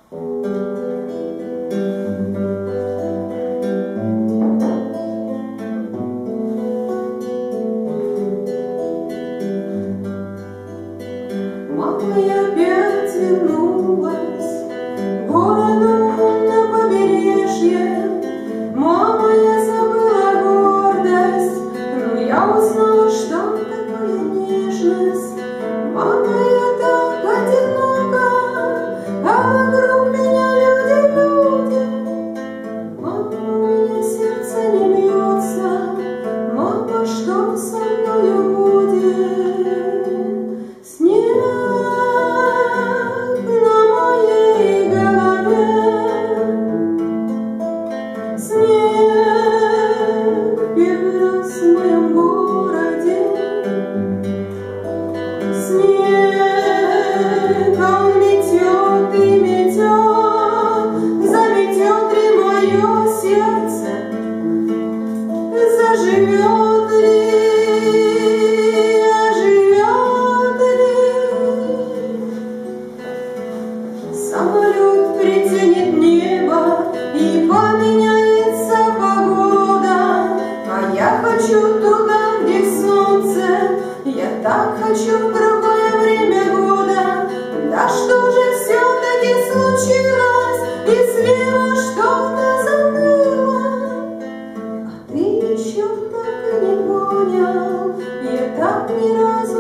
Мама, я опять вернулась к городу на побережье. Мама, я забыла гордость, но я узнала, что такое нежность. Мама, я так одинока, а вокруг меня люди. Мама, у меня сердце не бьется. Мама, что со мною будет? Снег на моей голове, снег первый раз в моем городе, снег, а он метет и метет, заметет ли мое сердце, заживет ли? Самолет притянет небо и поменяется погода, а я хочу туда, где солнце, я так хочу в другое время года. Да что же все-таки случилось, и слева что-то заныло, а ты еще так и не понял, я так ни разу